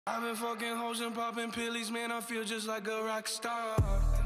I've been fucking hoes and popping pillies, man, I feel just like a rock star.